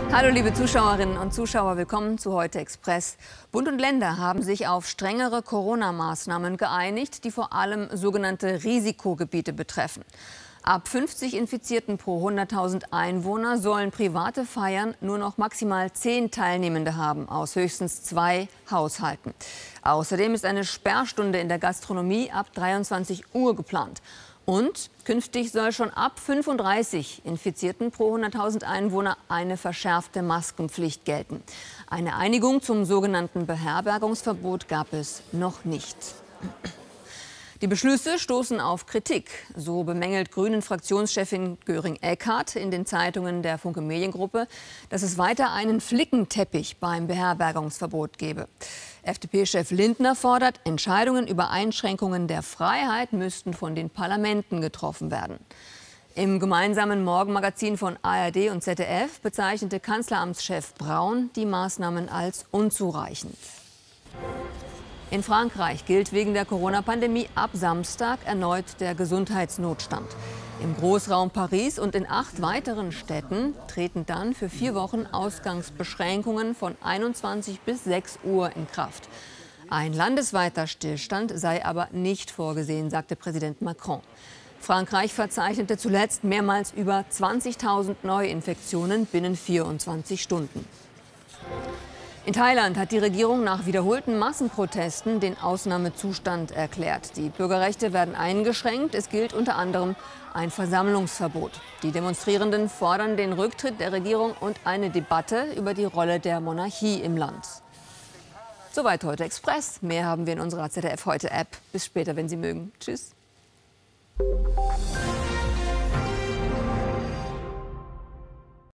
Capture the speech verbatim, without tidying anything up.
Hallo liebe Zuschauerinnen und Zuschauer, willkommen zu Heute Express. Bund und Länder haben sich auf strengere Corona-Maßnahmen geeinigt, die vor allem sogenannte Risikogebiete betreffen. Ab fünfzig Infizierten pro hunderttausend Einwohner sollen private Feiern nur noch maximal zehn Teilnehmende haben, aus höchstens zwei Haushalten. Außerdem ist eine Sperrstunde in der Gastronomie ab dreiundzwanzig Uhr geplant. Und künftig soll schon ab fünfunddreißig Infizierten pro hunderttausend Einwohner eine verschärfte Maskenpflicht gelten. Eine Einigung zum sogenannten Beherbergungsverbot gab es noch nicht. Die Beschlüsse stoßen auf Kritik. So bemängelt Grünen-Fraktionschefin Göring-Eckardt in den Zeitungen der Funke Mediengruppe, dass es weiter einen Flickenteppich beim Beherbergungsverbot gebe. F D P-Chef Lindner fordert, Entscheidungen über Einschränkungen der Freiheit müssten von den Parlamenten getroffen werden. Im gemeinsamen Morgenmagazin von A R D und Z D F bezeichnete Kanzleramtschef Braun die Maßnahmen als unzureichend. In Frankreich gilt wegen der Corona-Pandemie ab Samstag erneut der Gesundheitsnotstand. Im Großraum Paris und in acht weiteren Städten treten dann für vier Wochen Ausgangsbeschränkungen von einundzwanzig bis sechs Uhr in Kraft. Ein landesweiter Stillstand sei aber nicht vorgesehen, sagte Präsident Macron. Frankreich verzeichnete zuletzt mehrmals über zwanzigtausend Neuinfektionen binnen vierundzwanzig Stunden. In Thailand hat die Regierung nach wiederholten Massenprotesten den Ausnahmezustand erklärt. Die Bürgerrechte werden eingeschränkt. Es gilt unter anderem ein Versammlungsverbot. Die Demonstrierenden fordern den Rücktritt der Regierung und eine Debatte über die Rolle der Monarchie im Land. Soweit Heute Express. Mehr haben wir in unserer Z D F Heute App. Bis später, wenn Sie mögen. Tschüss.